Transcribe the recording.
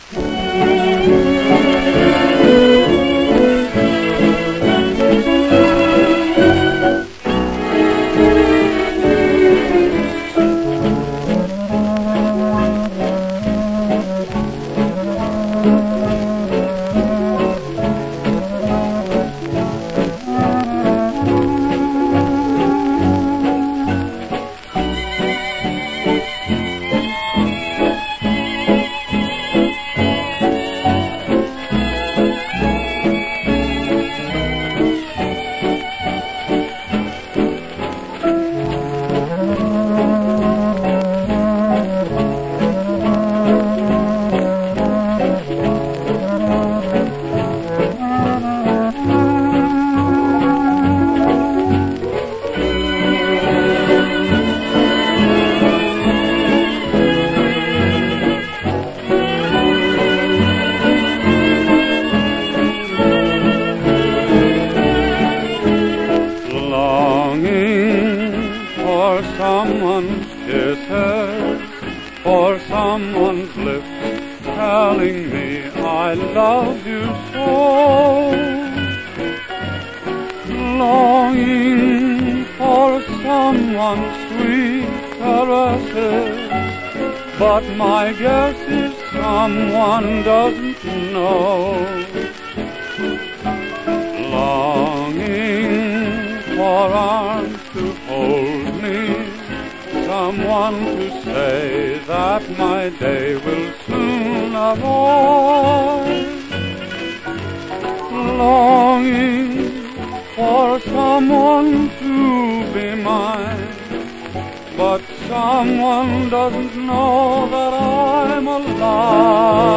For someone's kisses, for someone's lips telling me I love you so. Longing for someone's sweet caresses, but my guess is someone doesn't know. Longing for arms to hold me, someone to say that my day will soon arrive. Longing for someone to be mine, but someone doesn't know that I'm alive.